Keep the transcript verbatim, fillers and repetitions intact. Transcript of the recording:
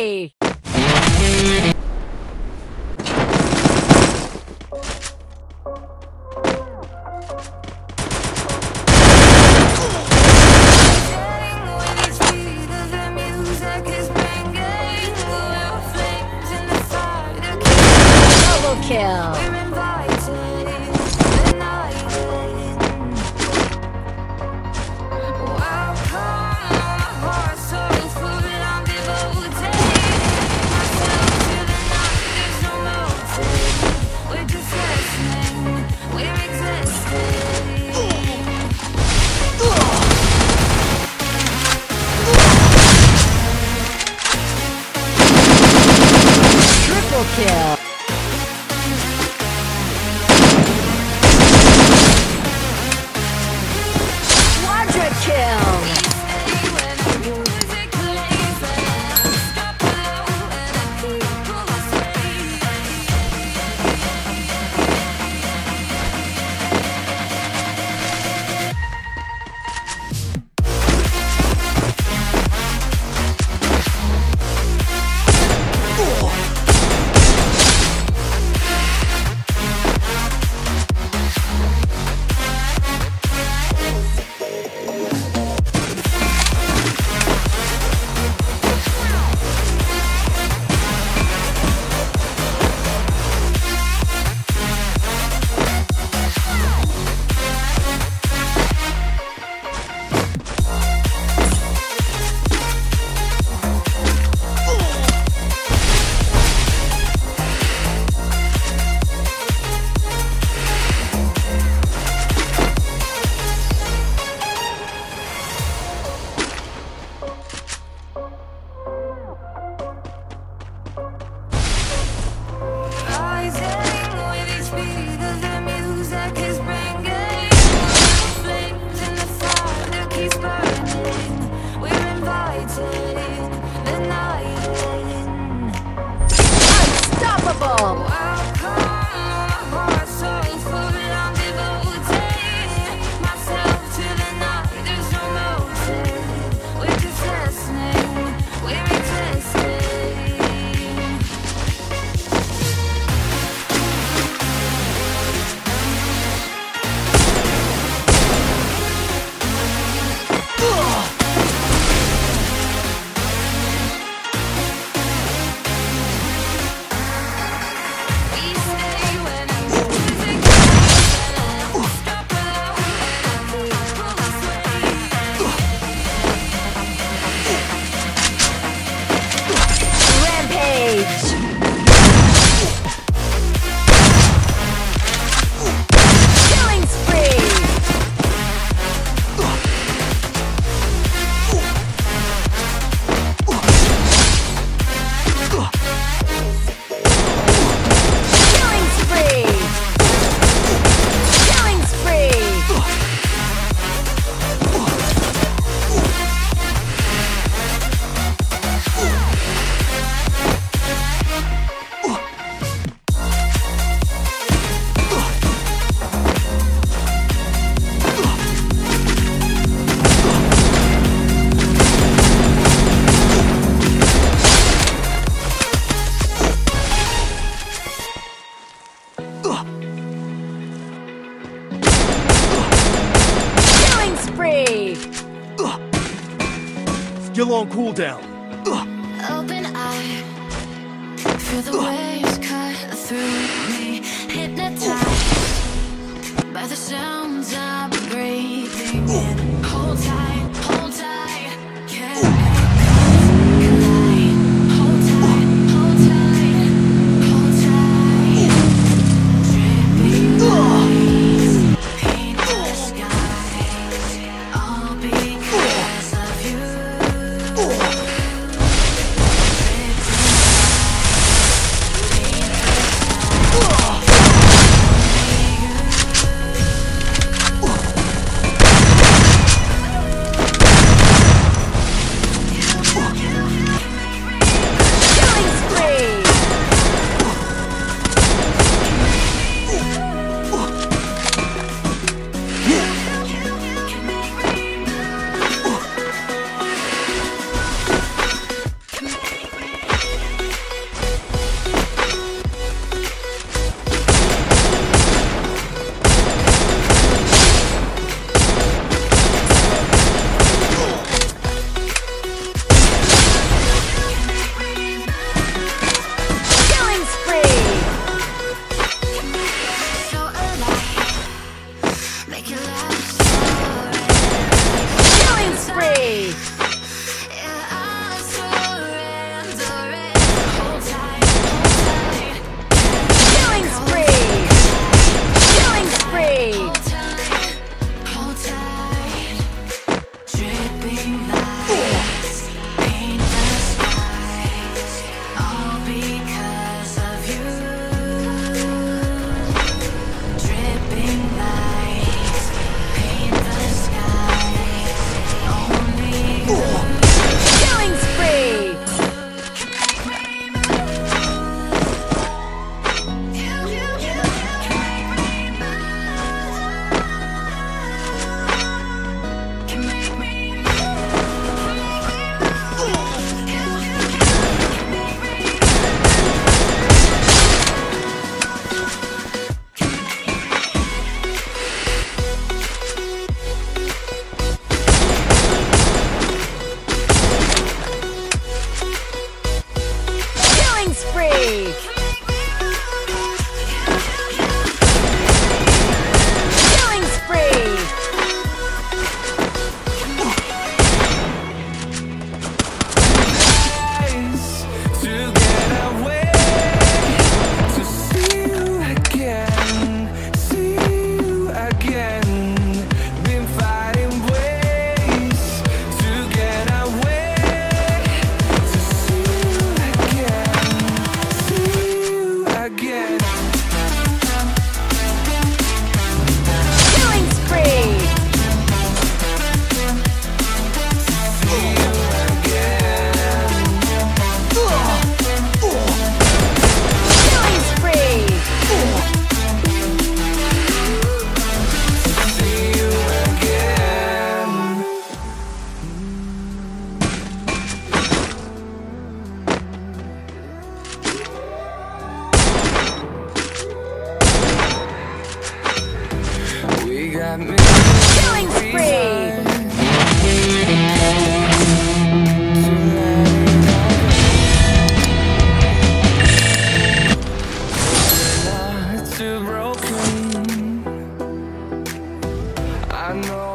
spree! Double kill! Kill. Quadra kill. Still on cooldown. Open eye, feel the waves cut through me, hypnotized by the sounds I'm breathing in. Hold tight, hold tight, can't collide. Hold tight, hold tight, hold tight. Dripping rays paint the skies, all because of you. Killing spree! Killing spree! Killing spree! Killing spree! Killing spree! Killing spree! To get away, to see you again, see you again. Been finding ways to get away, to see you again, see you again. Killing spree! See you again. Killing spree! See you again. We got me. Killing spree! Too broken. I know